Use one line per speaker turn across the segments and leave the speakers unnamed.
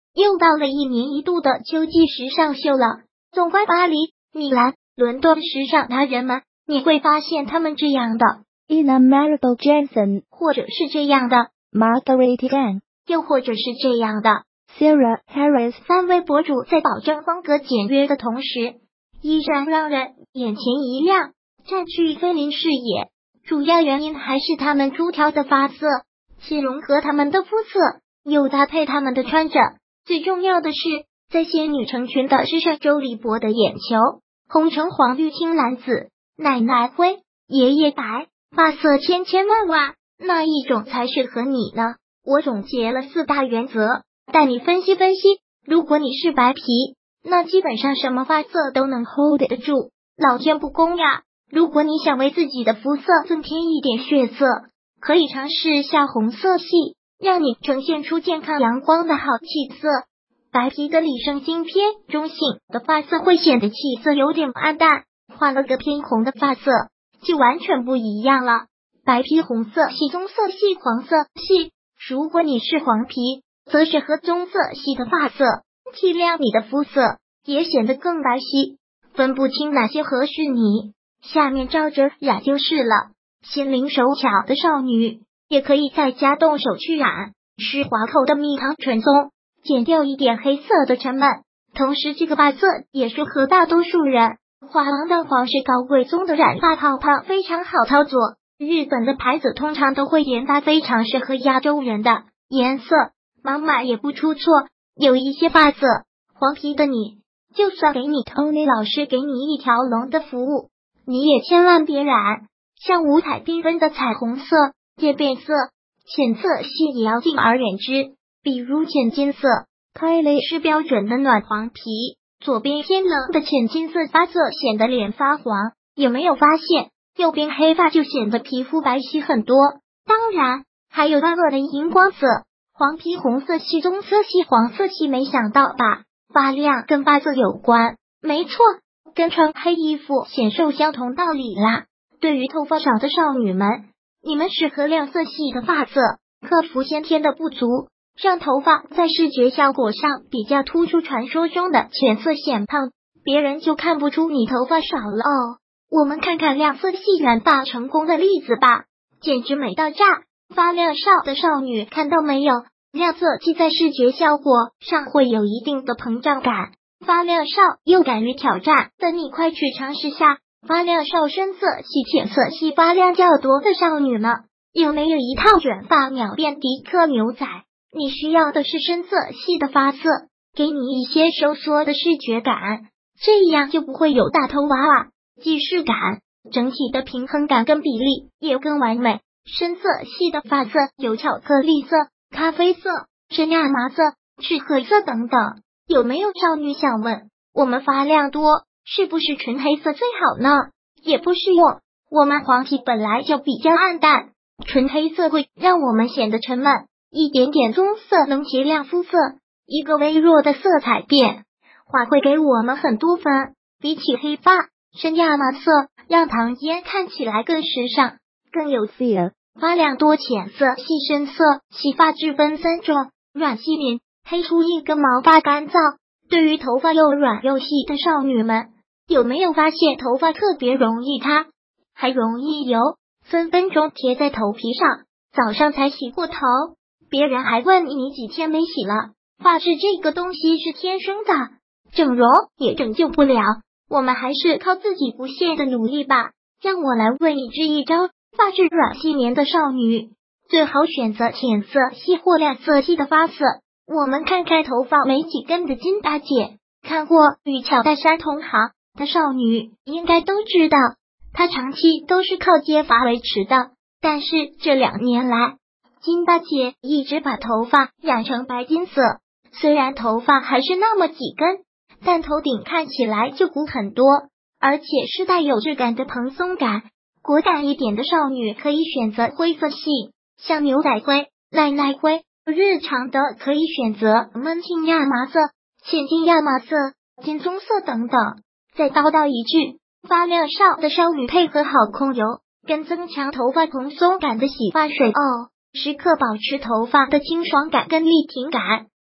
又到了一年一度的秋季时尚秀了。纵观巴黎、米兰、伦敦时尚达人们，你会发现他们这样的
Ina Maribel Jansen，
或者是这样的
Marguerite Gan，
又或者是这样的
Sarah Harris。
三位博主在保证风格简约的同时，依然让人眼前一亮，占据菲林视野。主要原因还是他们出挑的发色，既融合他们的肤色，又搭配他们的穿着。最重要的是，在仙女成群的时尚周里博得眼球。红橙黄绿青蓝紫，奶奶灰，爷爷白，发色千千万万，哪一种才适合你呢？我总结了4大原则，带你分析分析。如果你是白皮，那基本上什么发色都能 hold 得住，老天不公呀。如果你想为自己的肤色增添一点血色，可以尝试下红色系，让你呈现出健康阳光的好气色。白皮的里生晶偏中性的发色会显得气色有点暗淡，换了个偏红的发色就完全不一样了。白皮红色系、棕色系、黄色系，如果你是黄皮，则适合棕色系的发色，提亮你的肤色，也显得更白皙。分不清哪些合适你，下面照着染就是了。心灵手巧的少女也可以在家动手去染，是滑口的蜜糖纯棕，减掉一点黑色的沉闷，同时这个发色也适合大多数人。华王蛋黄是高贵棕的染发泡泡，非常好操作。日本的牌子通常都会研发非常适合亚洲人的颜色，盲买也不出错。有一些发色，黄皮的你，就算给你 Tony 老师给你一条龙的服务，你也千万别染。像五彩缤纷的彩虹色、渐变色、浅色系也要敬而远之。比如浅金色 ，Kylie 是标准的暖黄皮，左边偏冷的浅金色发色显得脸发黄，有没有发现右边黑发就显得皮肤白皙很多？当然，还有万恶的荧光色，黄皮红色系、棕色系、黄色系，没想到吧？发亮跟发色有关，没错，跟穿黑衣服显瘦相同道理啦。对于头发少的少女们，你们适合亮色系的发色，克服先天的不足，让头发在视觉效果上比较突出传说中的浅色显胖，别人就看不出你头发少了哦。我们看看亮色系染发成功的例子吧，简直美到炸！发亮少的少女看到没有？亮色系在视觉效果上会有一定的膨胀感，发亮少又敢于挑战的你快去尝试下。发亮少深色系、浅色系发亮较多的少女们，有没有一套卷发秒变迪克牛仔？你需要的是深色系的发色，给你一些收缩的视觉感，这样就不会有大头娃娃既视感，整体的平衡感跟比例也更完美。深色系的发色有巧克力色、咖啡色、深亚麻色、赤褐色等等。有没有少女想问，我们发量多，是不是纯黑色最好呢？也不适用，我们黄皮本来就比较暗淡，纯黑色会让我们显得沉闷，一点点棕色能提亮肤色，一个微弱的色彩变化会给我们很多分。比起黑发，深亚麻色让唐嫣看起来更时尚，更有 feel。发量多浅色系、深色系发质分3种，软细绵，黑出一根毛发干燥。对于头发又软又细的少女们，有没有发现头发特别容易塌，还容易油，分分钟贴在头皮上？早上才洗过头，别人还问你几天没洗了。发质这个东西是天生的，整容也拯救不了，我们还是靠自己不懈的努力吧。让我来为你支一招，发质软细绵的少女最好选择浅色系或亮色系的发色。我们看看头发没几根的金大姐，看过《与乔戴珊同行》的少女应该都知道，她长期都是靠接发维持的。但是这2年来，金大姐一直把头发染成白金色，虽然头发还是那么几根，但头顶看起来就鼓很多，而且是带有质感的蓬松感。果敢一点的少女可以选择灰色系，像牛仔灰、奶奶灰。日常的可以选择焖青亚麻色、浅金亚麻色、金棕色等等。再叨叨一句，发量少的少女配合好控油跟增强头发蓬松感的洗发水哦，时刻保持头发的清爽感跟立体感，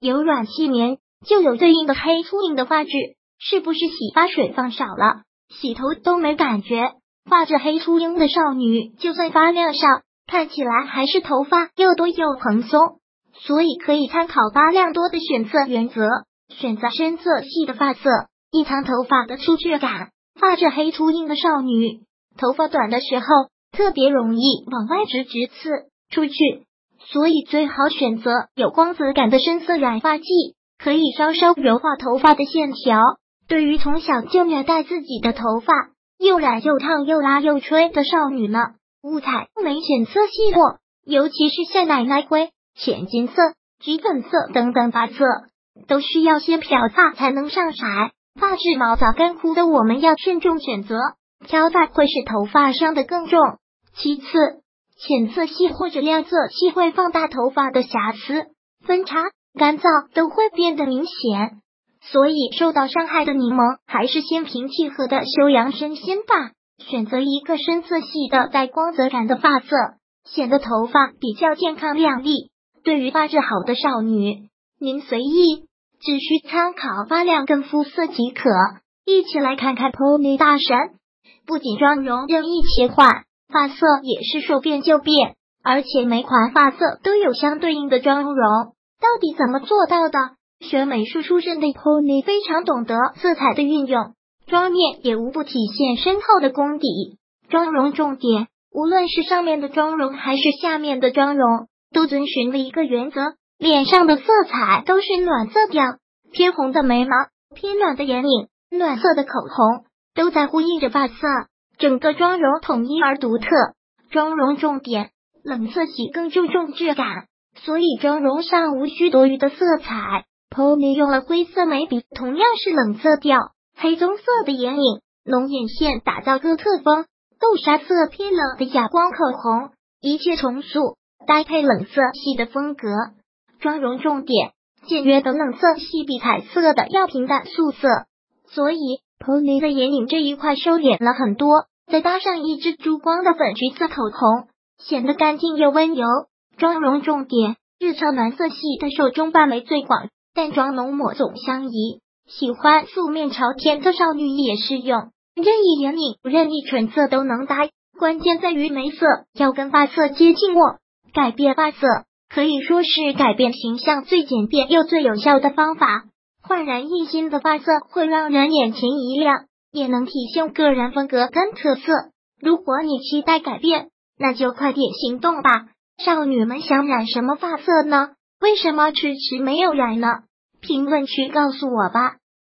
有软细绵，就有对应的黑粗硬的发质。是不是洗发水放少了，洗头都没感觉？发质黑粗硬的少女，就算发量少，看起来还是头发又多又蓬松。所以可以参考发量多的选色原则，选择深色系的发色，隐藏头发的粗倔感。发质黑粗硬的少女，头发短的时候特别容易往外直刺出去，所以最好选择有光泽感的深色染发剂，可以稍稍柔化头发的线条。对于从小就虐待自己的头发，又染又烫又拉又吹的少女呢，误采没浅色系或尤其是像奶奶灰、浅金色、橘粉色等等发色，都需要先漂发才能上色。发质毛躁干枯的我们要慎重选择，挑发会使头发伤得更重。其次，浅色系或者亮色系会放大头发的瑕疵，分叉、干燥都会变得明显。所以受到伤害的柠檬还是心平气和的休养身心吧，选择一个深色系的带光泽感的发色，显得头发比较健康亮丽。对于发质好的少女，您随意，只需参考发量跟肤色即可。一起来看看 Pony 大神，不仅妆容任意切换，发色也是说变就变，而且每款发色都有相对应的妆容，到底怎么做到的？学美术出身的 Pony 非常懂得色彩的运用，妆面也无不体现深厚的功底。妆容重点，无论是上面的妆容还是下面的妆容，都遵循了一个原则，脸上的色彩都是暖色调，偏红的眉毛，偏暖的眼影，暖色的口红，都在呼应着发色，整个妆容统一而独特。妆容重点，冷色系更注重质感，所以妆容上无需多余的色彩。Pony 用了灰色眉笔，同样是冷色调，黑棕色的眼影，浓眼线打造哥特风，豆沙色偏冷的哑光口红，一切重塑，搭配冷色系的风格。妆容重点，简约的冷色系比彩色的要平淡素色，所以 Pony 的眼影这一块收敛了很多，再搭上一支珠光的粉橘色口红，显得干净又温柔。妆容重点，日常暖色系的手中范围最广，淡妆浓抹总相宜，喜欢素面朝天的少女也适用，任意眼影、任意唇色都能搭，关键在于眉色要跟发色接近我。改变发色可以说是改变形象最简便又最有效的方法。焕然一新的发色会让人眼前一亮，也能体现个人风格跟特色。如果你期待改变，那就快点行动吧。少女们想染什么发色呢？为什么迟迟没有染呢？评论区告诉我吧。